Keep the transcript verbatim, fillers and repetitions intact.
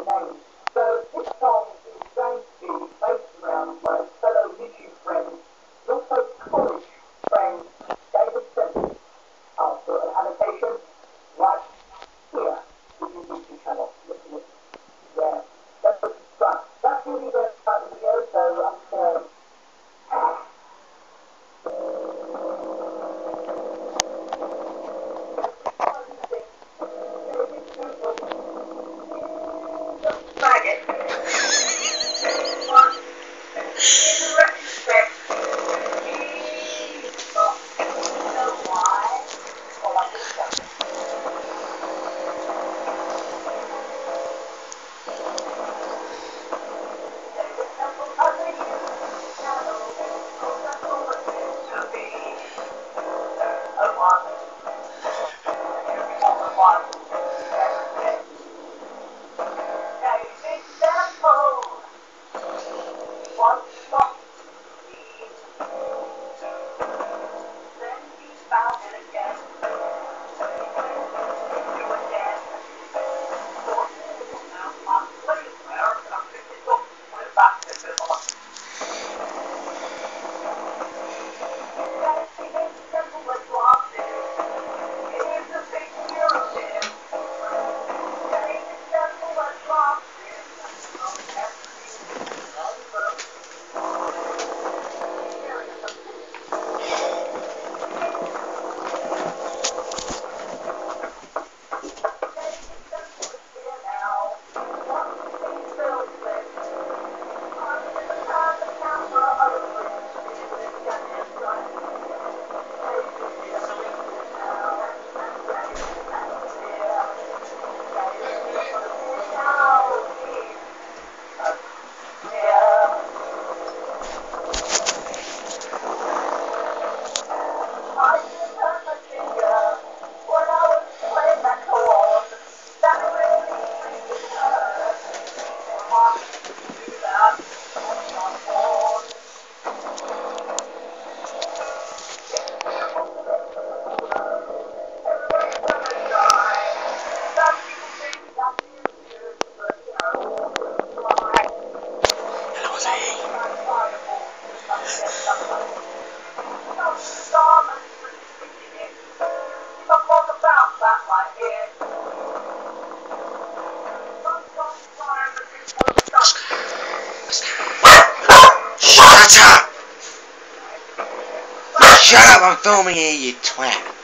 name. So this song is going to be based around my fellow YouTube friend, and also college friend, David Simpson. I'll put an annotation right here with your YouTube channel. Listen, listen. Yeah. That's right. That's going to be the start of the video, so I'm just going to... Maggot. But in retrospect, he's not. You know why? Well, I think so. Shut up, I'm filming here, you twat.